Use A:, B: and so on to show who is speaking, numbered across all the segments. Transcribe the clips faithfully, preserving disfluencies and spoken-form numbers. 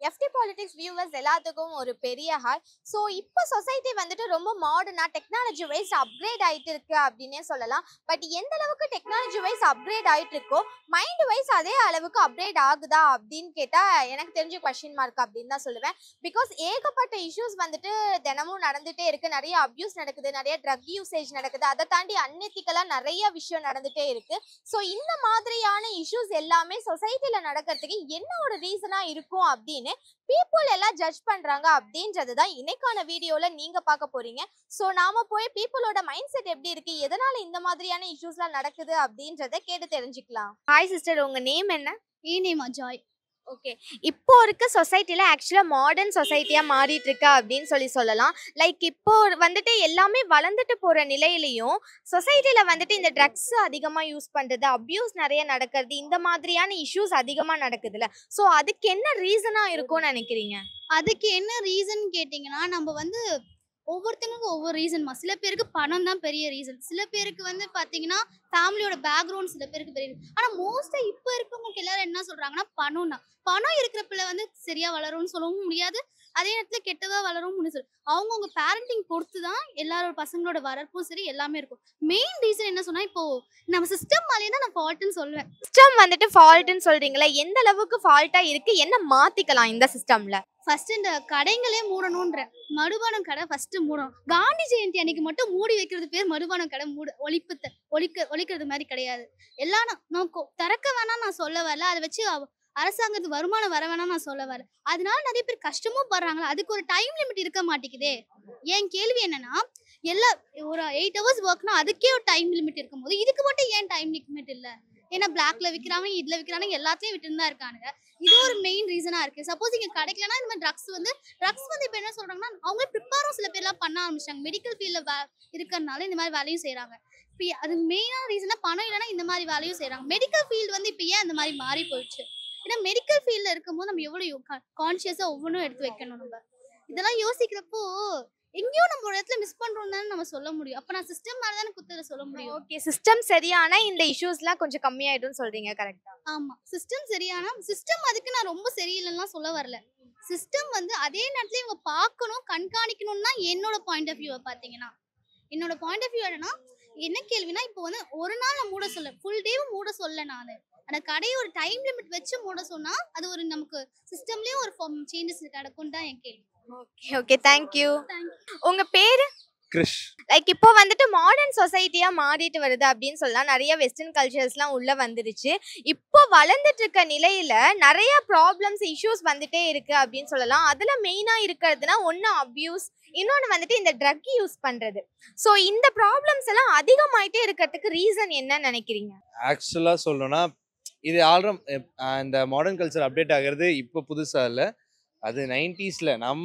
A: F T Politics viewers எல்லாத்துக்கும் ஒரு பெரிய ஹாய். ஸோ இப்போ சொசைட்டி வந்துட்டு ரொம்ப மாடர்னா டெக்னாலஜி வைஸ் அப்கிரேட் ஆகிட்டு இருக்கு அப்படின்னே சொல்லலாம். பட் எந்த அளவுக்கு டெக்னாலஜி வைஸ் அப்கிரேட் ஆகிட்டு இருக்கோ மைண்ட் வைஸ் அதே அளவுக்கு அப்கிரேட் ஆகுதா அப்படின்னு கேட்டால் எனக்கு தெரிஞ்ச கொஸ்டின் மார்க் அப்படின்னு தான் சொல்லுவேன். பிகாஸ் ஏகப்பட்ட இஷ்யூஸ் வந்துட்டு தினமும் நடந்துகிட்டே இருக்குது. நிறைய அப்யூஸ் நடக்குது, நிறைய ட்ரக் யூசேஜ் நடக்குது, அதை தாண்டி அன்எத்திக்கலாக நிறைய விஷயம் நடந்துகிட்டே இருக்குது. ஸோ இந்த மாதிரியான இஷ்யூஸ் எல்லாமே சொசைட்டியில் நடக்கிறதுக்கு என்ன ஒரு ரீசனாக இருக்கும் அப்படின்னு பீப்புள் எல்லாம் ஜட்ஜ் பண்றாங்க அப்படின்றது தான் இன்னைக்கான வீடியோல நீங்க பார்க்க போறீங்க. சோ நாம போய் பீப்புளோட மைண்ட் செட் எப்படி இருக்கு, எதனால இந்த மாதிரியான இஷ்யூஸ்லாம் நடக்குது அப்படின்றத கேட்டு தெரிஞ்சுக்கலாம். ஹாய் சிஸ்டர், உங்க நேம் என்ன?
B: ஏ நேம் அஜாய்.
A: ஓகே, இப்போ இருக்க சொசைட்டியில் ஆக்சுவலாக மாடர்ன் சொசைட்டியாக மாறிட்டு இருக்கா அப்படின்னு சொல்லி சொல்லலாம். லைக் இப்போ வந்துட்டு எல்லாமே வளர்ந்துட்டு போகிற நிலையிலையும் சொசைட்டியில் வந்துட்டு இந்த ட்ரக்ஸ் அதிகமாக யூஸ் பண்ணுறது, அப்யூஸ் நிறைய நடக்கிறது, இந்த மாதிரியான இஷ்யூஸ் அதிகமாக நடக்குதுல்ல. ஸோ அதுக்கு என்ன ரீசனாக இருக்கும்னு நினைக்கிறீங்க?
B: அதுக்கு என்ன ரீசன் கேட்டிங்கன்னா, நம்ம வந்து ஒவ்வொருத்தங்களுக்கும் ஒவ்வொரு ரீசன்மா. சில பேருக்கு பணம் தான் பெரிய ரீசன், சில பேருக்கு வந்து பார்த்தீங்கன்னா ஃபேமிலியோட பேக்ரவுண்ட் சில பேருக்கு பெரிய. ஆனால் மோஸ்ட்டாக இப்போ இருக்கவங்களுக்கு எல்லாரும் என்ன சொல்கிறாங்கன்னா பணம் தான். பணம் இருக்கிற பிள்ளை வந்து சரியாக வளரும்னு சொல்லவும் முடியாது, அதே நேரத்தில் கெட்டதாக வளரவும் முடியாது. அவங்கவுங்க பேரண்டிங் பொறுத்து தான் எல்லாரோட பசங்களோட வளர்ப்பும் சரி எல்லாமே இருக்கும். மெயின் ரீசன் என்ன சொன்னால், இப்போது நம்ம சிஸ்டம் மேலேயே தான் நான் ஃபால்ட்டுன்னு சொல்லுவேன்.
A: சிஸ்டம் வந்துட்டு ஃபால்ட்டுன்னு சொல்கிறீங்களா? எந்த அளவுக்கு ஃபால்ட்டாக இருக்குது, என்ன மாற்றிக்கலாம் இந்த சிஸ்டமில்?
B: ஃபர்ஸ்ட் இந்த கடைங்களே மூடணுன்ற. மதுபானம் கடை ஃபர்ஸ்ட் மூடணும். காந்தி ஜெயந்தி அன்னைக்கு மட்டும் மூடி வைக்கிறது பேர் மதுபானம் கடை மூட ஒழிப்பு ஒழிக்க ஒழிக்கிறது மாதிரி கிடையாது. எல்லாம் நான் திறக்க வேணாம் நான் சொல்ல வரல, அதை வச்சு அரசாங்கத்துக்கு வருமானம் வர வேணாம் நான் சொல்ல வரல. அதனால நிறைய பேர் கஷ்டமும் படுறாங்களா, அதுக்கு ஒரு டைம் லிமிட் இருக்க மாட்டேங்குதே. என் கேள்வி என்னன்னா, எல்லா ஒரு எயிட் ஹவர்ஸ் ஒர்க்னா அதுக்கே ஒரு டைம் லிமிட் இருக்கும்போது இதுக்கு மட்டும் ஏன் டைம் லிமிட் இல்லை? ஏன்னா பிளாக்ல விற்கிறாங்க, இதுல விற்கிறாங்க, எல்லாத்தையும் விட்டுன்னு தான் இருக்கானுங்க. இது ஒரு மெயின் ரீசனா இருக்கு. சப்போஸ் இங்க கிடைக்கலன்னா இந்த மாதிரி ட்ரக்ஸ் வந்து ட்ரக்ஸ் வந்து இப்போ என்ன சொல்றாங்கன்னா, அவங்க ப்ரிப்பேரும் சில பேர்லாம் பண்ண ஆரம்பிச்சிட்டாங்க. மெடிக்கல் ஃபீல்ட்ல இருக்கிறதுனால இந்த மாதிரி வேலையும் செய்யறாங்க. இப்போ அது மெயினான ரீசனா பணம் இல்லைன்னா இந்த மாதிரி வேலையும் செய்யறாங்க. மெடிக்கல் ஃபீல்டு வந்து இப்போ ஏன் அந்த மாதிரி மாறி போயிடுச்சு? ஏன்னா மெடிக்கல் ஃபீல்ட்ல இருக்கும்போது நம்ம எவ்வளவு கான்சியஸா ஒவ்வொன்றும் எடுத்து வைக்கணும். நம்ம இதெல்லாம் யோசிக்கிறப்போ எங்கேயோ நம்ம ஒரு இடத்துல மிஸ் பண்றோம் தானே நம்ம சொல்ல முடியும். அப்ப நான் சிஸ்டம் மேல தானே குத்தத சொல்ல முடியும்.
A: ஓகே, சிஸ்டம் சரியானா இந்த இஷ்யூஸ்லாம் கொஞ்சம் கம்மியாயிடும் சொல்றீங்க, கரெக்ட்டா?
B: ஆமா, சிஸ்டம் சரியானா சிஸ்டம் அதுக்கு நான் ரொம்ப சரியில்லைன்னா சொல்ல வரல. சிஸ்டம் வந்து அதே நேரத்துல இவங்க பார்க்கணும், கண்காணிக்கணும்னு தான் என்னோட பாயிண்ட் ஆஃப் வியூவை பார்த்தீங்கன்னா. என்னோட பாயிண்ட் ஆஃப் வியூ என்னன்னா, என்ன கேள்வினா, இப்போ வந்து ஒரு நாள் நான் மூட சொல்ல, ஃபுல் டேவும் மூட சொல்ல, நான் அந்த கடையை ஒரு டைம் லிமிட் வச்சு மூட சொன்னா அது ஒரு நமக்கு சிஸ்டம்லயும் ஒரு ஃபார்ம் சேஞ்சஸ் நடக்கும் தான் என் கேள்வி.
A: Okay okay, thank you. உங்க பேரு?
C: கிரிஷ்.
A: லைக் இப்போ வந்துட்டு மாடர்ன் சொசைட்டியா மாறிட்டு வருது அப்படின்னு சொல்லலாம். நிறைய வெஸ்டர்ன் கல்ச்சர்ஸ்லாம் உள்ள வந்துருச்சு. இப்போ வளர்ந்துட்டு இருக்க நிலையில நிறைய ப்ராப்ளம்ஸ், இஷ்யூஸ் வந்துட்டே இருக்கு அப்படின்னு சொல்லலாம். அதுல மெயினா இருக்கிறதுனா ஒன்னு அப்யூஸ், இன்னொன்று வந்துட்டு இந்த ட்ரக் யூஸ் பண்றது. ஸோ இந்த ப்ராப்ளம்ஸ் எல்லாம் அதிகமாயிட்டே இருக்கிறதுக்கு ரீசன் என்னன்னு நினைக்கிறீங்க?
C: ஆக்சுவலாக சொல்லணும்னா, இது ஆல்ரம் இந்த மாடர்ன் கல்ச்சர் அப்டேட் ஆகிறது இப்போ புதுசாக இல்லை. அது நைன்டீஸில் நம்ம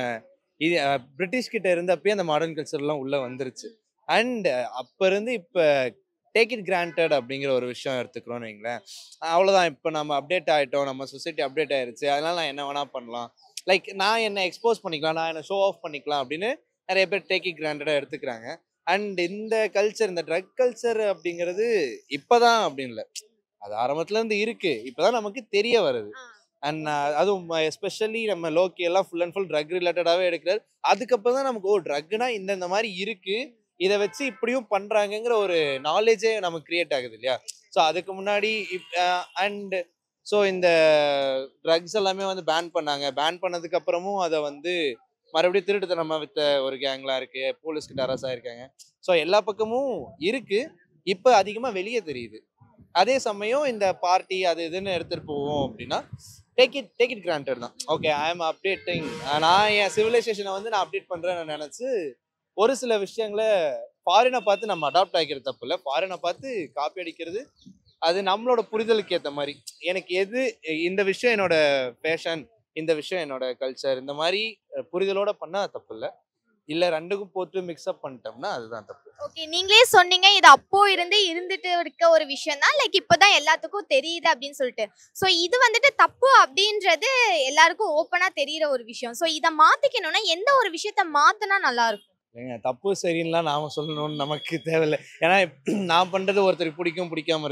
C: இது பிரிட்டிஷ் கிட்ட இருந்தப்பயே அந்த மாடர்ன் கல்ச்சர்லாம் உள்ளே வந்துருச்சு. அண்ட் அப்போ இருந்து இப்போ டேக் இட் கிராண்டட் அப்படிங்கிற ஒரு விஷயம் எடுத்துக்கிறோன்னு வைங்களேன். அவ்வளோதான், இப்போ நம்ம அப்டேட் ஆகிட்டோம், நம்ம சொசைட்டி அப்டேட் ஆகிருச்சு, அதனால நான் என்ன வேணால் பண்ணலாம், லைக் நான் என்னை எக்ஸ்போஸ் பண்ணிக்கலாம், நான் என்னை ஷோ ஆஃப் பண்ணிக்கலாம் அப்படின்னு நிறைய பேர் டேக் இட் கிராண்டடாக எடுத்துக்கிறாங்க. அண்ட் இந்த கல்ச்சர், இந்த ட்ரக் கல்ச்சர் அப்படிங்கிறது இப்போ தான் அப்படின்னு இல்லை, அது ஆரம்பத்துலேருந்து இருக்குது, இப்போ தான் நமக்கு தெரிய வருது. அண்ட் அதுவும் எஸ்பெஷலி நம்ம லோக்கி எல்லாம் ஃபுல் அண்ட் ஃபுல் ட்ரக் ரிலேட்டடாகவே எடுக்கிறார். அதுக்கப்புறம் தான் நமக்கு ஓ ட்ரக்னா இந்த இந்த மாதிரி இருக்குது, இதை வச்சு இப்படியும் பண்ணுறாங்கங்கிற ஒரு நாலேஜே நமக்கு க்ரியேட் ஆகுது இல்லையா. ஸோ அதுக்கு முன்னாடி இப் அண்ட் ஸோ இந்த ட்ரக்ஸ் எல்லாமே வந்து பேன் பண்ணாங்க. பேன் பண்ணதுக்கு அப்புறமும் அதை வந்து மறுபடியும் திருட்டுத்தனமாக வித்த ஒரு கேங்லாம் இருக்குது, போலீஸ்கிட்ட அரசு ஆயிருக்காங்க. ஸோ எல்லா பக்கமும் இருக்குது, இப்போ அதிகமாக வெளியே தெரியுது. அதே சமயம் இந்த பார்ட்டி அது இதுன்னு எடுத்துகிட்டு போவோம் அப்படின்னா take it take it granted தான். ஓகே, ஐ எம் அப்டேட்டிங், நான் என் சிவிலைசேஷனை வந்து நான் அப்டேட் பண்ணுறேன்னு நினச்சி ஒரு சில விஷயங்களை ஃபாரினை பார்த்து நம்ம அடாப்ட் ஆகிக்கிறது தப்பு இல்லை, ஃபாரினை பார்த்து காப்பி அடிக்கிறது அது நம்மளோட புரிதலுக்கு ஏற்ற மாதிரி. எனக்கு எது இந்த விஷயம் என்னோட பேஷன், இந்த விஷயம் என்னோட கல்ச்சர், இந்த மாதிரி புரிதலோட பண்ணால் தப்பு இல்லை. இல்லை ரெண்டுக்கும் போட்டு மிக்ஸ்அப் பண்ணிட்டோம்னா அதுதான் தப்பு.
A: ஓகே, நீங்களே சொன்னீங்க இது அப்போ இருந்து இருந்துட்டு இருக்க ஒரு விஷயம் தான், லைக் இப்போதான் எல்லாத்துக்கும் தெரியுது அப்படின்னு சொல்லிட்டு. ஸோ இது வந்துட்டு தப்பு அப்படின்றது எல்லாருக்கும் ஓப்பனா தெரியுற ஒரு விஷயம். ஸோ இதை மாத்திக்கணும்னா எந்த ஒரு விஷயத்த மாத்தினா நல்லா இருக்கும்?
C: ஏங்க தப்பு சரின்னுலாம் நாம சொல்லணும்னு நமக்கு தேவையில்லை. ஏன்னா நான் பண்றது ஒருத்தருக்கு பிடிக்கும் பிடிக்காம இருக்கும்.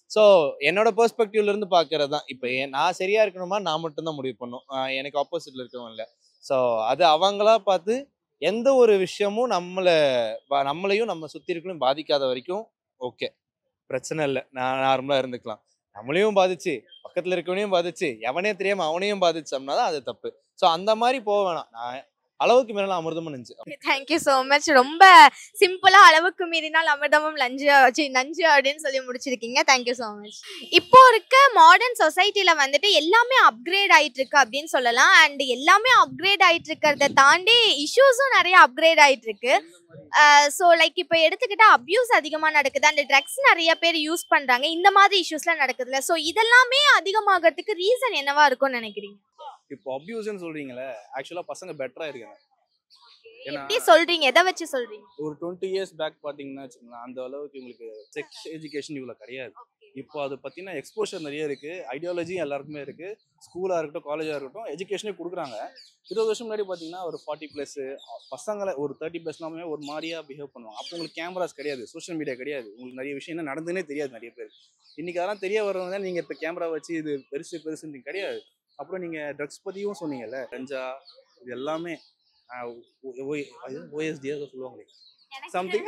C: ஸோ என்னோட பெர்ஸ்பெக்டிவ்ல இருந்து பார்க்கறது தான். இப்போ நான் சரியா இருக்கணுமா நான் மட்டும்தான் முடிவு பண்ணும். எனக்கு ஆப்போசிட்ல இருக்கிறவங்க இல்லை. ஸோ அது அவங்களா பார்த்து எந்த ஒரு விஷயமும் நம்மளை நம்மளையும் நம்ம சுற்றி இருக்கணும் பாதிக்காத வரைக்கும் ஓகே, பிரச்சனை இல்லை, நான் நார்மலாக இருந்துக்கலாம். நம்மளையும் பாதிச்சு பக்கத்தில் இருக்கவனையும் பாதிச்சு எவனே தெரியாம அவனையும் பாதிச்சோம்னா தான் அது தப்பு. ஸோ அந்த மாதிரி போக வேணாம். நான் அளவுக்கு மீறலாம் அமிர்தமும் நஞ்சு.
A: Thank you so much. ரொம்ப சிம்பிளா அளவுக்கு மீறினால் அமிர்தமும் லஞ்சு சி நஞ்சு அப்படின்னு சொல்லி முடிச்சிருக்கீங்க. Thank you so much. இப்போ இருக்க மாடர்ன் சொசைட்டில வந்துட்டு எல்லாமே அப்கிரேட் ஆயிட்டு இருக்கு அப்படின்னு சொல்லலாம். அண்ட் எல்லாமே அப்கிரேட் ஆயிட்டு இருக்கிறத தாண்டி இஷ்யூஸும் நிறைய அப்கிரேட் ஆயிட்டு இருக்கு. ஸோ லைக் இப்போ எடுத்துக்கிட்டா அப்யூஸ் அதிகமாக நடக்குது, அந்த ட்ரக்ஸ் நிறைய பேர் யூஸ் பண்றாங்க, இந்த மாதிரி இஷ்யூஸ்லாம் நடக்குதுல்ல. ஸோ இதெல்லாமே அதிகமாகிறதுக்கு ரீசன் என்னவா இருக்கும்னு நினைக்கிறீங்க?
D: இப்போ அபியூஸ்ன்னு சொல்றீங்களே, ஆக்சுவலா பசங்க பெட்டரா இருக்காங்க. ஏன்னா
A: எப்படி சொல்றீங்க, எதை வச்சு சொல்றீங்க?
D: ஒரு டுவெண்ட்டி இயர்ஸ் பேக் பாத்தீங்கன்னா வச்சுக்கோங்களேன், அந்த அளவுக்கு உங்களுக்கு செக்ஸ் எஜுகேஷன் இவ்வளவு கிடையாது. இப்போ அதை பத்தின எக்ஸ்போஷர் நிறைய இருக்கு, ஐடியாலஜியும் எல்லாருக்குமே இருக்கு. ஸ்கூலா இருக்கட்டும், காலேஜா இருக்கட்டும், எஜுகேஷனே கொடுக்குறாங்க. இருபது வருஷம் முன்னாடி பாத்தீங்கன்னா ஒரு ஃபார்ட்டி பிளஸ் பசங்களை ஒரு தேர்ட்டி பிளஸ்லாமே ஒரு மாதிரியா பிஹேவ் பண்ணுவாங்க. அப்போ உங்களுக்கு கேமராஸ் கிடையாது, சோஷியல் மீடியா கிடையாது, உங்களுக்கு நிறைய விஷயம் என்ன நடந்துன்னே தெரியாது நிறைய பேர். இன்னைக்கு அதெல்லாம் தெரிய வர்றவங்க நீங்க இப்போ கேமரா வச்சு இது பெருசு பெருசுன்னு கிடையாது. அப்புறம் நீங்க ட்ரக்ஸ் பத்தியும் சொன்னீங்கல்ல, கஞ்சா, இது எல்லாமே ஓஎஸ்டி சொல்லுவாங்களே சம்திங்,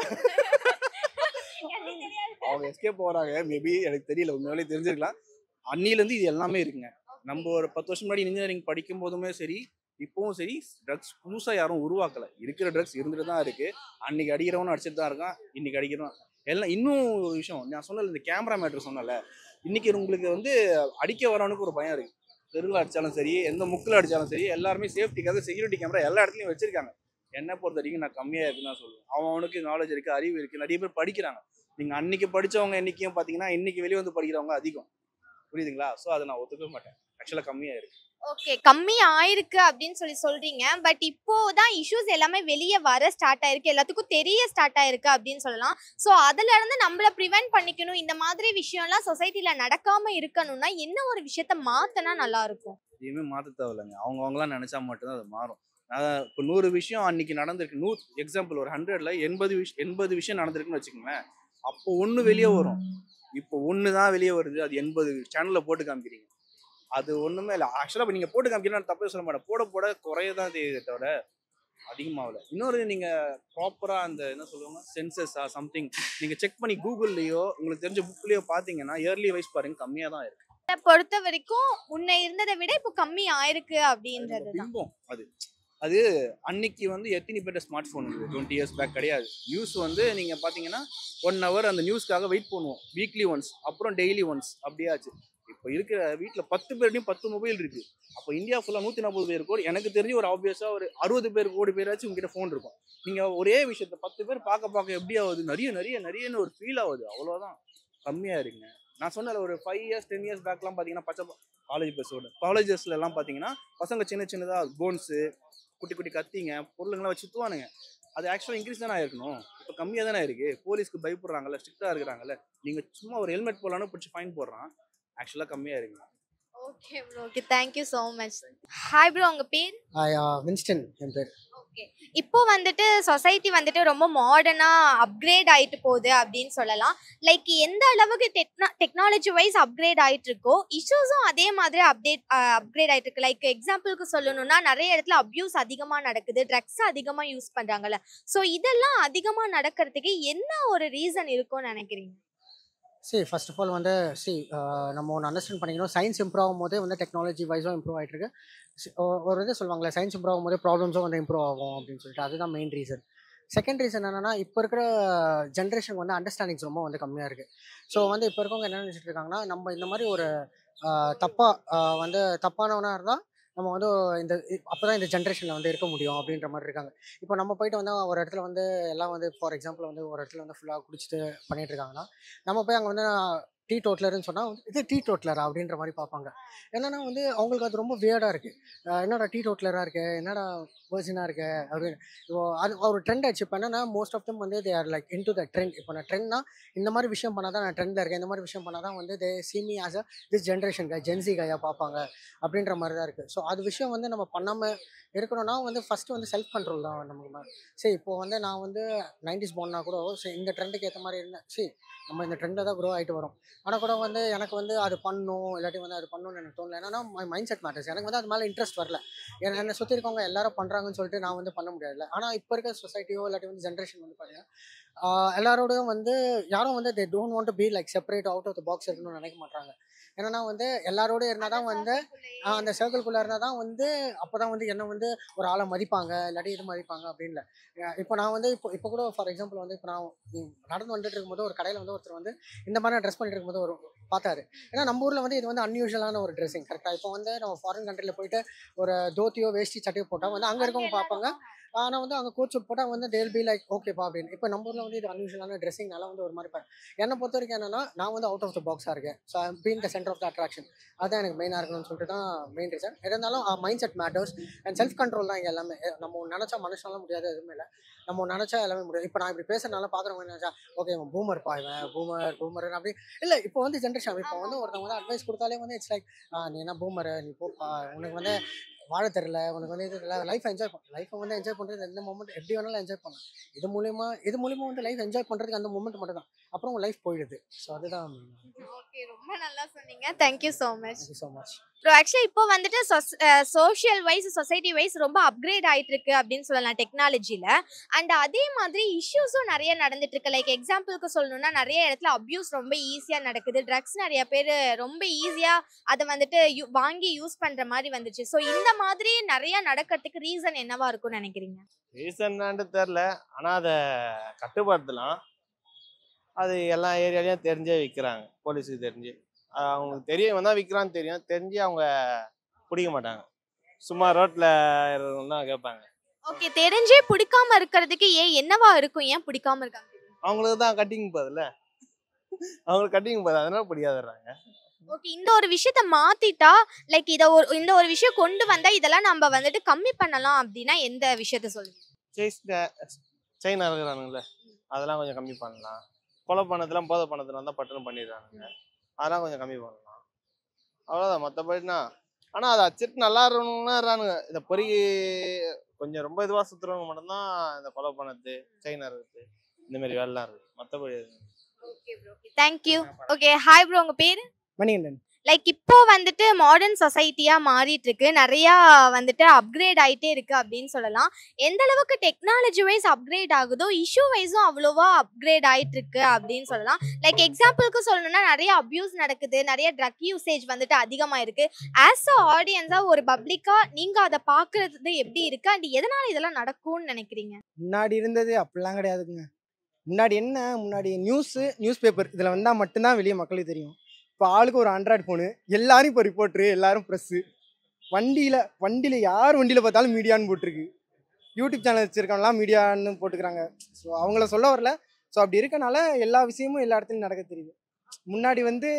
D: அவங்க எஸ்கேப் போறாங்க. மேபி எனக்கு தெரியல, உண்மையிலே தெரிஞ்சிருக்கலாம். அன்னிலேருந்து இது எல்லாமே இருக்குங்க. நம்ம ஒரு பத்து வருஷம் முன்னாடி இன்ஜினியரிங் படிக்கும் போதுமே சரி, இப்பவும் சரி, ட்ரக்ஸ் புதுசா யாரும் உருவாக்கல. இருக்கிற ட்ரக்ஸ் இருந்துட்டு தான் இருக்கு. அன்னைக்கு அடிக்கிறவனும் அடிச்சுட்டு தான் இருக்கான், இன்னைக்கு அடிக்கிறோம் எல்லாம். இன்னும் ஒரு விஷயம் நான் சொன்னல, இந்த கேமரா மேட்ரு சொன்னல, இன்னைக்கு உங்களுக்கு வந்து அடிக்க வரவனுக்கு ஒரு பயம் இருக்கு. தெருவில் அடித்தாலும் சரி, எந்த முக்கில் அடித்தாலும் சரி, எல்லாருமே சேஃப்டிக்காக செக்யூரிட்டி கேமரா எல்லா இடத்துலையும் வச்சிருக்காங்க. என்னை பொறுத்த வரைக்கும் நான் கம்மியாக இருக்குன்னு தான் சொல்லுவேன். அவன் அவனுக்கு நாலேஜ் இருக்குது, அறிவு இருக்குது, நிறைய பேர் படிக்கிறாங்க. நீங்கள் அன்னைக்கு படித்தவங்க என்றைக்கும் பார்த்தீங்கன்னா இன்னைக்கு வெளியே வந்து படிக்கிறவங்க அதிகம். புரியுதுங்களா? ஸோ அதை நான் ஒத்துக்க மாட்டேன். ஆக்சுவலாக கம்மியாக இருக்கு.
A: ஓகே, கம்மி ஆயிருக்கு அப்படின்னு சொல்லி சொல்றீங்க. பட் இப்போதான் இஷ்யூஸ் எல்லாமே வெளியே வர ஸ்டார்ட் ஆயிருக்கு, எல்லாத்துக்கும் தெரிய ஸ்டார்ட் ஆயிருக்கு அப்படின்னு சொல்லலாம். ஸோ அதுல இருந்து நம்மள ப்ரிவென்ட் பண்ணிக்கணும், இந்த மாதிரி விஷயம்லாம் சொசைட்டில நடக்காம இருக்கணும்னா என்ன ஒரு விஷயத்த மாத்தினா நல்லா இருக்கும்?
D: எதுவுமே மாற்ற தேவையில்லைங்க. அவங்க அவங்களாம் நினைச்சா மட்டும்தான் அது மாறும். அதான் இப்போ நூறு விஷயம் அன்னைக்கு நடந்திருக்கு, நூறு எக்ஸாம்பிள் ஒரு ஹண்ட்ரட்ல எண்பது விஷயம் எண்பது விஷயம் நடந்திருக்குன்னு வச்சுக்கோங்களேன். அப்போ ஒன்று வெளியே வரும். இப்போ ஒன்று தான் வெளியே வருது, அது எண்பது சேனல்ல போட்டு காமிக்கிறீங்க. அது ஒண்ணுமே இல்லை. ஆக்சுவலா இப்போ நீங்க போட்டு காமிக்கிறேன் தப்பே சொல்ல மாட்டேன். போட போட குறையதான் தெரியுதே தவிர அதிகமாகல. இன்னொரு நீங்க ப்ராப்பரா அந்த என்ன சொல்லுவாங்க சென்சஸா சம்திங் நீங்க செக் பண்ணி கூகுள்லயோ உங்களுக்கு தெரிஞ்ச புக்லயோ பாத்தீங்கன்னா இயர்லி வைஸ் பாருங்க கம்மியா தான் இருக்கு.
A: பொறுத்த வரைக்கும் முன்ன இருந்ததை விட இப்போ கம்மி ஆயிருக்கு அப்படின்றது
D: பிம்பம். அது அது அன்னைக்கு வந்து எத்தனை பேர் ஸ்மார்ட் ஃபோன் இருக்குது, டுவெண்ட்டி இயர்ஸ் பேக் கிடையாது. நியூஸ் வந்து நீங்க பாத்தீங்கன்னா ஒன் ஹவர் அந்த நியூஸ்க்காக வெயிட் பண்ணுவோம், வீக்லி ஒன்ஸ், அப்புறம் டெய்லி ஒன்ஸ் அப்படியாச்சு. இப்போ இருக்கிற வீட்டில் பத்து பேர்டையும் பத்து மொபைல் இருக்கு. அப்போ இந்தியா ஃபுல்லாக நூற்றி நாற்பது பேர் கோடி, எனக்கு தெரிஞ்சு ஒரு ஆப்வியஸாக ஒரு அறுபது பேர் கோடி பேராச்சும் உங்ககிட்ட ஃபோன் இருக்கும். நீங்கள் ஒரே விஷயத்த பத்து பேர் பார்க்க பார்க்க எப்படி ஆகுது, நிறைய நிறைய நிறையன்னு ஒரு ஃபீல் ஆகுது. அவ்வளோதான், கம்மியாக இருக்குங்க. நான் சொன்னல ஒரு ஃபைவ் இயர்ஸ் டென் இயர்ஸ் பேக்லாம் பார்த்தீங்கன்னா பச்சை காலேஜ் பஸ்ஸோட காலேஜஸ்ல எல்லாம் பார்த்தீங்கன்னா பசங்க சின்ன சின்னதாக போன்ஸு குட்டி குட்டி கத்திங்க பொருளுங்களாம் வச்சு சுற்றுவானுங்க. அது ஆக்சுவலாக இன்க்ரீஸ் தானே ஆயிருக்கணும், இப்போ கம்மியாக தானே இருக்குது. போலீஸ்க்கு பயப்படுறாங்கல்ல, ஸ்ட்ரிக்டாக இருக்கிறாங்கல்ல. நீங்கள் சும்மா ஒரு ஹெல்மெட் போடலான்னு பிடிச்சி ஃபைன் போடுறான், ஆக்சுவலாக கம்மியாக இருக்குங்க.
A: Okay bro, okay, thank you so much. Hi bro, உங்கள் பேர்?
E: வின்ஸ்டன் என் பேர்.
A: ஓகே, இப்போ வந்துட்டு சொசைட்டி வந்துட்டு ரொம்ப மாடர்னாக அப்கிரேட் ஆகிட்டு போகுது அப்படின்னு சொல்லலாம். லைக் எந்த அளவுக்கு டெக்னா டெக்னாலஜி வைஸ் அப்கிரேட் ஆகிட்டு இருக்கோ இஷ்யூஸும் அதே மாதிரி அப்டேட் அப்கிரேட் ஆகிட்டு இருக்கு. லைக் எக்ஸாம்பிளுக்கு சொல்லணும்னா நிறைய இடத்துல அப்யூஸ் அதிகமாக நடக்குது, ட்ரக்ஸ் அதிகமாக யூஸ் பண்ணுறாங்கல்ல. ஸோ இதெல்லாம் அதிகமாக நடக்கிறதுக்கு என்ன ஒரு ரீசன் இருக்கும்னு நினைக்கிறீங்க?
E: சரி, ஃபர்ஸ்ட் ஆஃப் ஆல் வந்து சி நம்ம ஒன்று அண்டர்ஸ்டாண்ட் பண்ணிக்கணும். சயின்ஸ் இம்ப்ரூவ் ஆகும் போதே வந்து டெக்னாலஜி வைஸும் இம்ப்ரூவ் ஆகிட்டு இருக்கு. ஒரு இது சொல்லுவாங்களே, சயின்ஸ் இம்ப்ரூவ் ஆகும் போதே ப்ராப்ளம்ஸும் வந்து இம்ப்ரூவ் ஆகும் அப்படின்னு சொல்லிட்டு, அதுதான் மெயின் ரீசன். செகண்ட் ரீசன் என்னென்னா, இப்போ இருக்கிற ஜென்ரேஷன் வந்து அண்டர்ஸ்டாண்டிங்ஸ் ரொம்ப வந்து கம்மியாக இருக்குது. ஸோ வந்து இப்போ இருக்கவங்க என்ன நினச்சிட்டு இருக்காங்கன்னா, நம்ம இந்த மாதிரி ஒரு தப்பாக வந்து தப்பானவனாக இருந்தால் நம்ம வந்து இந்த அப்போ தான் இந்த ஜென்ரேஷனில் வந்து இருக்க முடியும் அப்படின்ற மாதிரி இருக்காங்க. இப்போ நம்ம போயிட்டு வந்து ஒரு இடத்துல வந்து எல்லாம் வந்து ஃபார் எக்ஸாம்பிள் வந்து ஒரு இடத்துல வந்து ஃபுல்லாக குடிச்சிட்டு பண்ணிட்டு இருக்காங்கன்னா, நம்ம போய் அங்கே வந்து டீ டோட்லர்னு சொன்னால் இது டீ டோட்லரா அப்படின்ற மாதிரி பார்ப்பாங்க. என்னன்னா வந்து அவங்களுக்கு அது ரொம்ப வியர்டாக இருக்குது. என்னடா டீ டோட்லராக இருக்குது, என்னடா வேர்ஷனாக இருக்கு அப்படின்னு. இப்போ அது ஒரு ட்ரெண்ட் ஆச்சு. இப்போ என்னன்னா மோஸ்ட் ஆஃப் தம் வந்து they are like in to the trend. இப்போ நான் ட்ரெண்ட்னா இந்த மாதிரி விஷயம் பண்ணால் தான் நான் ட்ரெண்டில் இருக்கேன், இந்த மாதிரி விஷயம் பண்ணால் தான் வந்து they see me as a this generation guy gen Z கையாக பார்ப்பாங்க அப்படின்ற மாதிரி தான் இருக்குது. ஸோ அது விஷயம் வந்து நம்ம பண்ணாமல் இருக்கணும்னா வந்து ஃபஸ்ட்டு வந்து செல்ஃப் கண்ட்ரோல் தான் நமக்கு. சரி இப்போ வந்து நான் வந்து நைன்டிஸ் போனா கூட சரி இந்த ட்ரெண்டுக்கு ஏற்ற மாதிரி இருந்தேன். சரி நம்ம இந்த ட்ரெண்டில் தான் க்ரோ ஆகிட்டு வரோம். ஆனால் கூட வந்து எனக்கு வந்து அது பண்ணணும் இல்லாட்டி வந்து அது பண்ணணும்னு எனக்கு தோணல. ஏன்னா மைண்ட் செட் மேட்டர்ஸ். எனக்கு வந்து அது மேலே இன்ட்ரெஸ்ட் வரல. ஏன்னா என்னை சுற்றி இருக்கவங்க எல்லாரும் பண்ணுறாங்கன்னு சொல்லிட்டு நான் வந்து பண்ண முடியாதுல்ல. ஆனால் இப்போ இருக்க சொசைட்டியோ இல்லாட்டி வந்து ஜென்ரேஷன் வந்து பார்த்தீங்கன்னா எல்லாரோடையும் வந்து யாரும் வந்து they don't want to be like separate out of the box இருக்கணும்னு நினைக்க மாட்டாங்க. ஏன்னா வந்து எல்லாரோடய இருந்தால் தான் வந்து அந்த சர்க்கிள்குள்ளே இருந்தால் தான் வந்து அப்போ தான் வந்து என்னை வந்து ஒரு ஆளை மதிப்பாங்க இல்லாட்டி இது மதிப்பாங்க அப்படின்ல. இப்போ நான் வந்து இப்போ இப்போ கூட ஃபார் எக்ஸாம்பிள் வந்து இப்போ நான் நடந்து வந்துட்டு இருக்கும்போது ஒரு கடையில் வந்து ஒருத்தர் வந்து இந்த மாதிரி ட்ரெஸ் பண்ணிட்டு இருக்கும்போது ஒரு பார்த்தாரு. ஏன்னா நம்ம ஊரில் வந்து இது வந்து அன்யூஷுவலான ஒரு ட்ரெஸ்ஸிங் கரெக்டாக. இப்போ வந்து நம்ம ஃபாரின் கண்ட்ரியில் போயிட்டு ஒரு தோத்தியோ வேஷ்டி சட்டையோ போட்டால் வந்து அங்கே இருக்கவங்க பார்ப்பாங்க. ஆனால் வந்து அங்கே கோட் சூட் போட்டால் வந்து தேல் பி லைக் ஓகேப்பா அப்படின்னு. இப்போ நம்ம ஊரில் வந்து இது அன்யூஷுவலான ட்ரெஸ்ஸிங்னால வந்து ஒரு மாதிரி பாரு. என்னை பொறுத்த வரைக்கும் என்னன்னா நான் வந்து அவுட் ஆஃப் த பாக்ஸாக இருக்கேன். So I been the centre of the attraction. அதுதான் எனக்கு மெயினாக இருக்கணும்னு சொல்லிட்டு தான் மெயின் ரீசன். இருந்தாலும் mind set matters and self control தான் இங்கே எல்லாமே. நம்ம நினச்சா மனுஷனால முடியாது எதுவுமே இல்லை. நம்ம நினச்சா எல்லாமே முடியும். இப்போ நான் இப்படி பேசுறதுனால பார்க்குறவங்க நினச்சா ஓகே இவன் பூமர் பாய்வேன் பூமர் பூமர் அப்படி இல்லை. இப்போ வந்து ஜென்ரேஷன் இப்போ வந்து ஒருத்தவங்க வந்து அட்வைஸ் கொடுத்தாலே வந்து இட்ஸ் லைக் நீ என்ன பூமர் நீ போப்பா உனக்கு வந்து வாழ தெரியல உனக்கு வந்து இது இல்லை லைஃப் என்ஜாய் பண்ண லைஃப்பை வந்து என்ஜாய் பண்ணுறது எந்த மூமெண்ட் எப்படி வேணாலும் என்ஜாய் பண்ணலாம். இது மூலியமா இது மூலியமா வந்து லைஃப் என்ஜாய் பண்ணுறதுக்கு அந்த மூமெண்ட் மட்டும் தான். அப்புறம் உங்கள் லைஃப் போயிடுது. ஸோ அதுதான்.
A: ஓகே ரொம்ப நல்லா சொன்னீங்க. Thank you so much.
E: Thank you so much.
A: Bro actually இப்போ வந்துட்டு சோஷியல் வைஸ் சொசைட்டி வைஸ் ரொம்ப அப்கிரேட் ஆயிட்டு இருக்கு அப்படின்னு சொல்லலாம் டெக்னாலஜியில். அண்ட் அதே மாதிரி இஷ்யூஸும் நிறைய நடந்துட்டு இருக்கு. லைக் எக்ஸாம்பிளுக்கு சொல்லணும்னா நிறைய இடத்துல அப்யூஸ் ரொம்ப ஈஸியாக நடக்குது. ட்ரக்ஸ் நிறைய பேர் ரொம்ப ஈஸியாக அதை வந்துட்டு யூ வாங்கி யூஸ் பண்ணுற மாதிரி வந்துச்சு. ஸோ இந்த மாதிரி நிறைய நடக்கிறதுக்கு ரீசன் என்னவா இருக்கும்னு நினைக்கிறீங்க?
F: ரீசன்னான்னு தெரில, ஆனால் அதை கட்டுப்படுத்தலாம். அது எல்லா ஏரியாலையும் தெரிஞ்சே விற்கிறாங்க. போலீஸுக்கு தெரிஞ்சு அவங்களுக்கு தெரியும் இவன் தான் விற்கிறான்னு தெரியும். தெரிஞ்சு அவங்க பிடிக்க மாட்டாங்க. சும்மா ரோட்டில் தான் கேட்பாங்க.
A: ஓகே தெரிஞ்சே பிடிக்காம இருக்கிறதுக்கு ஏன் என்னவா இருக்கும்? ஏன் பிடிக்காம இருக்காங்க?
F: அவங்களுக்கு தான் கட்டிங் போதில்ல, அவங்களுக்கு கட்டிங் போகுது அதனால பிடிக்காதுறாங்க.
A: ஓகே இந்த ஒரு விஷயத்த மாத்திட்டா லைக் இதை ஒரு இந்த ஒரு விஷயம் கொண்டு வந்தா இதெல்லாம் நம்ம வந்துட்டு கம்மி பண்ணலாம் அப்படின்னா எந்த விஷயத்த சொல்லுங்க?
F: செயின் செயின் அறுக்கிறானுங்களே அதெல்லாம் கொஞ்சம் கம்மி பண்ணலாம். கொலை பண்ணதெல்லாம் போதை பண்ணதுல வந்தால் பட்டுன்னு பண்ணிடுறானுங்க. அதெல்லாம் கொஞ்சம் கம்மி பண்ணலாம். அவ்வளோதான். மற்றபடினா ஆனால் அதை அச்சிட்டு நல்லா இருக்கணும்னாறானுங்க. இந்த பொறுக்கி கொஞ்சம் ரொம்ப இதுவாக சுற்றுறவங்க மட்டும்தான் இந்த கொலை பண்ணது செயின் அறுக்கிறது இந்த மாதிரி வேலைலாம் இருக்குது. மற்றபடி
A: okay bro thank you. Okay hi bro உங்கள் பேர்?
E: மணிகண்டன்.
A: லைக் இப்போ வந்துட்டு மாடர்ன் சொசைட்டியாக மாறிட்டு இருக்கு. நிறையா வந்துட்டு அப்கிரேட் ஆகிட்டே இருக்கு அப்படின்னு சொல்லலாம். எந்த அளவுக்கு டெக்னாலஜி வைஸ் அப்கிரேட் ஆகுதோ இஷ்யூ வைஸும் அவ்வளோவா அப்கிரேட் ஆகிட்டு இருக்கு அப்படின்னு சொல்லலாம். லைக் எக்ஸாம்பிளுக்கு சொல்லணும்னா நிறைய அப்யூஸ் நடக்குது, நிறைய ட்ரக் யூசேஜ் வந்துட்டு அதிகமாக இருக்கு. ஆஸ் அ ஆடியன்ஸாக ஒரு பப்ளிக்காக நீங்கள் அதை பார்க்குறது எப்படி இருக்கு அண்ட் எதனால் இதெல்லாம் நடக்கும்னு நினைக்கிறீங்க?
G: முன்னாடி இருந்தது அப்படிலாம் கிடையாதுங்க. முன்னாடி என்ன முன்னாடி நியூஸு நியூஸ் பேப்பர் இதில் வந்தால் மட்டும்தான் வெளியே மக்களுக்கு தெரியும். இப்போ ஆளுக்கு ஒரு ஆண்ட்ராய்டு ஃபோனு, எல்லாரும் இப்போ ரிப்போர்ட்ரு, எல்லாரும் ப்ரெஸ்ஸு. வண்டியில் வண்டியில் யார் வண்டியில் பார்த்தாலும் மீடியான்னு போட்டிருக்கு. யூடியூப் சேனல் வச்சுருக்கவங்களாம் மீடியான்னு போட்டுக்கிறாங்க. ஸோ அவங்கள சொல்ல வரல. ஸோ அப்படி இருக்கனால எல்லா விஷயமும் எல்லா இடத்துலையும் நடக்க தெரியுது. முன்னாடி வந்து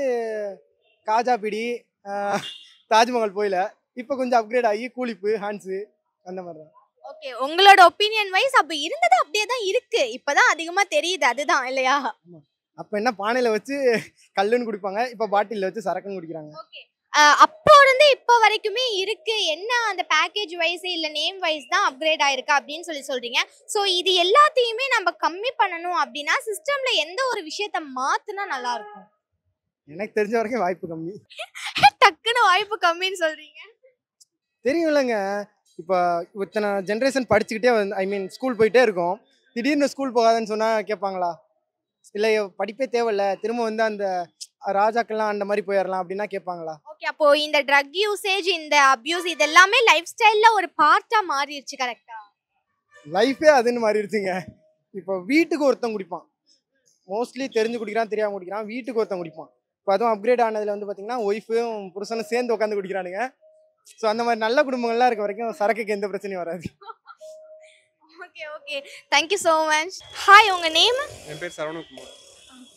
G: காஜா பிடி தாஜ்மஹால் போயில இப்போ கொஞ்சம் அப்கிரேட் ஆகி கூலிப்பு ஹான்ஸு அந்த மாதிரி தான்.
A: ஓகே உங்களோட ஒப்பீனியன் வைஸ் அப்போ இருந்தது அப்படியே தான் இருக்கு, இப்போதான் அதிகமாக தெரியுது அதுதான் இல்லையா?
G: ஆமாம். அப்போ என்ன பானையில் வச்சு கல்லுன்னு குடிப்பாங்க, இப்போ பாட்டிலில் வச்சு சரக்குன்னு குடிக்கிறாங்க.
A: ஓகே அப்போ இருந்து இப்போ வரைக்குமே இருக்கு. என்ன அந்த பேக்கேஜ் வைஸ் இல்லை நேம் வைஸ் தான் அப்கிரேட் ஆயிருக்கு அப்படின்னு சொல்லி சொல்றீங்க. ஸோ இது எல்லாத்தையுமே நம்ம கம்மி பண்ணணும் அப்படின்னா சிஸ்டம்ல எந்த ஒரு விஷயத்த மாத்தினா நல்லா இருக்கும்?
G: எனக்கு தெரிஞ்ச வரைக்கும் வாய்ப்பு கம்மி.
A: டக்குன்னு வாய்ப்பு கம்மின்னு சொல்றீங்க.
G: தெரியும் இல்லைங்க. இப்போ இத்தனை ஜென்ரேஷன் படிச்சுக்கிட்டே வந்து ஐ மீன் ஸ்கூல் போயிட்டே இருக்கோம். திடீர்னு ஸ்கூல் போகாதுன்னு சொன்னால் கேட்பாங்களா? இல்லை படிப்பே தேவையில்ல திரும்ப வந்து அந்த ராஜாக்கெல்லாம் அந்த மாதிரி போயிடலாம் அப்படின்னா கேட்பாங்களா?
A: ஓகே அப்போ இந்த ட்ரக் யூசேஜ் இந்த அபியூஸ் இதெல்லாமே லைஃப் ஸ்டைலில் ஒரு பார்ட்டாக மாறிடுச்சு கரெக்டா?
G: லைஃபே அதுன்னு மாறிடுச்சுங்க. இப்போ வீட்டுக்கு ஒருத்தன் குடிப்பான், மோஸ்ட்லி தெரிஞ்சு குடிக்கிறான் தெரியாமல் குடிக்கிறான். வீட்டுக்கு ஒருத்தன் குடிப்பான். இப்போ அதுவும் அப்கிரேட் ஆனதில் வந்து பார்த்தீங்கன்னா ஒய்ஃபும் புருஷனும் சேர்ந்து உட்காந்து குடிக்கிறானுங்க. ஸோ அந்த மாதிரி நல்ல குடும்பங்கள்லாம் இருக்க வரைக்கும் சரக்குக்கு எந்த பிரச்சனையும் வராது.
A: Okay okay thank you so much. Hi உங்கள் நேம்?
H: என் பேர் சரவணகுமார்.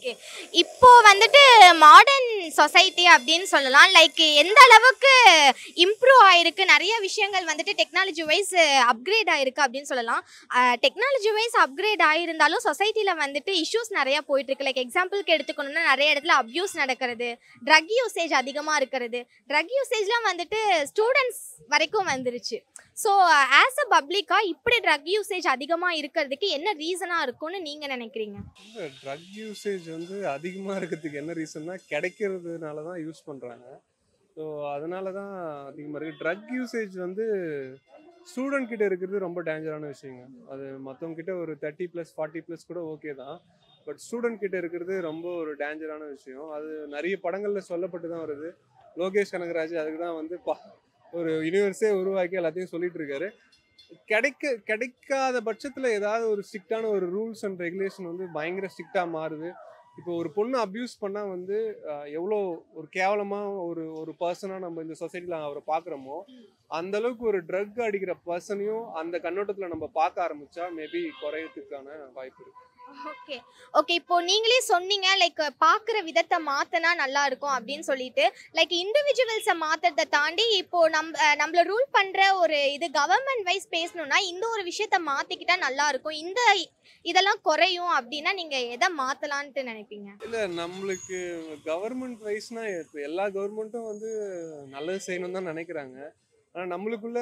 A: ஓகே. இப்போ வந்துட்டு மாடர்ன் சொசைட்டி அப்படின்னு சொல்லலாம். லைக் எந்த அளவுக்கு இம்ப்ரூவ் ஆயிருக்கு, நிறைய விஷயங்கள் வந்துட்டு டெக்னாலஜி வைஸ் அப்கிரேட் ஆயிருக்கு அப்படின்னு சொல்லலாம். டெக்னாலஜி வைஸ் அப்கிரேட் ஆயிருந்தாலும் சொசைட்டியில் வந்துட்டு இஷ்யூஸ் நிறையா போயிட்டு இருக்கு. லைக் எக்ஸாம்பிளுக்கு எடுத்துக்கணும்னா நிறைய இடத்துல அப்யூஸ் நடக்கிறது, ட்ரக் யூசேஜ் அதிகமாக இருக்கிறது. ட்ரக் யூசேஜ்லாம் வந்துட்டு ஸ்டூடெண்ட்ஸ் வரைக்கும் வந்துருச்சு. ஸோ ஆஸ் அ பப்ளிக்காக இப்படி ட்ரக் யூசேஜ் அதிகமாக இருக்கிறதுக்கு என்ன ரீசனாக இருக்கும்னு நீங்கள் நினைக்கிறீங்க?
H: ட்ரக் யூசேஜ் வந்து அதிகமாக இருக்கிறதுக்கு என்ன ரீசன்னா கிடைக்கிறதுனால தான் யூஸ் பண்ணுறாங்க. ஸோ அதனால தான் அதிகமாக இருக்குது. ட்ரக் யூசேஜ் வந்து ஸ்டூடெண்ட் கிட்ட இருக்கிறது ரொம்ப டேஞ்சரான விஷயங்க. அது மற்றவங்க கிட்ட ஒரு தேர்ட்டி ப்ளஸ் ஃபார்ட்டி ப்ளஸ் கூட ஓகே தான். பட் ஸ்டூடெண்ட் கிட்ட இருக்கிறது ரொம்ப ஒரு டேஞ்சரான விஷயம். அது நிறைய படங்களில் சொல்லப்பட்டு தான் வருது. லோகேஷ் கனகராஜ் அதுக்கு தான் வந்து பா ஒரு யூனிவர்ஸே உருவாக்கி எல்லாத்தையும் சொல்லிட்டு இருக்காரு. கிடைக்க கிடைக்காத பட்சத்தில் ஏதாவது ஒரு ஸ்ட்ரிக்டான ஒரு ரூல்ஸ் அண்ட் ரெகுலேஷன் வந்து பயங்கர ஸ்ட்ரிக்டாக மாறுது. இப்போ ஒரு பொண்ணு அப்யூஸ் பண்ணால் வந்து எவ்வளோ ஒரு கேவலமாக ஒரு ஒரு பர்சனாக நம்ம இந்த சொசைட்டியில் அவரை பார்க்குறோமோ, அந்த அளவுக்கு ஒரு ட்ரக் அடிக்கிற பர்சனையும் அந்த கண்ணோட்டத்தில் நம்ம பார்க்க ஆரம்பித்தா மேபி குறையத்துக்கான வாய்ப்பு இருக்குது.
A: Okay okay. இப்போ நீங்களே சொன்னீங்க லைக் பார்க்குற விதத்தை மாற்றினா நல்லா இருக்கும் அப்படின்னு சொல்லிட்டு. லைக் இண்டிவிஜுவல்ஸை மாற்றுறதை தாண்டி இப்போ நம்ம நம்மள ரூல் பண்ணுற ஒரு இது கவர்மெண்ட் வைஸ் பேசணும்னா இந்த ஒரு விஷயத்த மாற்றிக்கிட்டா நல்லா இருக்கும், இந்த இதெல்லாம் குறையும் அப்படின்னா நீங்கள் எதை மாற்றலான்ட்டு நினைப்பீங்க?
H: இல்லை, நம்மளுக்கு கவர்மெண்ட் வைஸ்னா இப்போ எல்லா கவர்மெண்ட்டும் வந்து நல்லது செய்யணும்னு தான் நினைக்கிறாங்க. ஆனால் நம்மளுக்குள்ள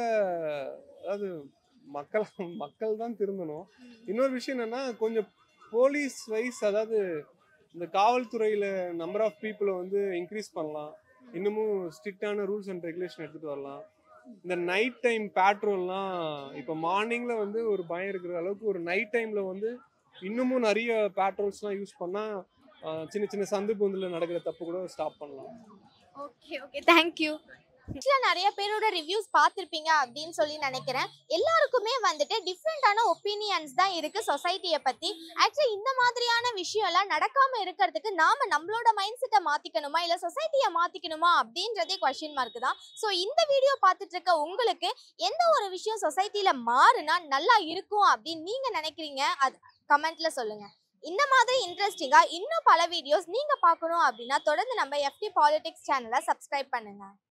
H: அதாவது மக்கள் மக்கள் தான் திருந்தணும். இன்னொரு விஷயம் என்னென்னா கொஞ்சம் போலீஸ் வைஸ், அதாவது இந்த காவல்துறையில் நம்பர் ஆஃப் பீப்புளை வந்து இன்க்ரீஸ் பண்ணலாம். இன்னமும் ஸ்ட்ரிக்டான ரூல்ஸ் அண்ட் ரெகுலேஷன் எடுத்துகிட்டு வரலாம். இந்த நைட் டைம் பேட்ரோல்லாம் இப்போ மார்னிங்கில் வந்து ஒரு பயம் இருக்கிற அளவுக்கு ஒரு நைட் டைமில் வந்து இன்னமும் நிறைய பேட்ரோல்ஸ்லாம் யூஸ் பண்ணால் சின்ன சின்ன சந்து பொந்தில் நடக்கிற தப்பு கூட ஸ்டாப் பண்ணலாம்.
A: Okay okay, thank you. ஆக்சுவலாக நிறைய பேரோட ரிவ்யூஸ் பார்த்துருப்பீங்க அப்படின்னு சொல்லி நினைக்கிறேன். எல்லாருக்குமே வந்துட்டு டிஃப்ரெண்டான ஒப்பீனியன்ஸ் தான் இருக்குது சொசைட்டியை பற்றி. ஆக்சுவலி இந்த மாதிரியான விஷயம்லாம் நடக்காமல் இருக்கிறதுக்கு நாம் நம்மளோட மைண்ட் செட்டை மாற்றிக்கணுமா இல்லை சொசைட்டியை மாற்றிக்கணுமா அப்படின்றதே கொஸ்டின் மார்க்கு தான். ஸோ இந்த வீடியோ பார்த்துட்டு இருக்க உங்களுக்கு எந்த ஒரு விஷயம் சொசைட்டியில் மாறுனா நல்லா இருக்கும் அப்படின்னு நீங்கள் நினைக்கிறீங்க, அது கமெண்ட்டில் சொல்லுங்கள். இந்த மாதிரி இன்ட்ரெஸ்டிங்காக இன்னும் பல வீடியோஸ் நீங்கள் பார்க்கணும் அப்படின்னா தொடர்ந்து நம்ம எஃப்டி பாலிடிக்ஸ் சேனலை சப்ஸ்கிரைப் பண்ணுங்கள்.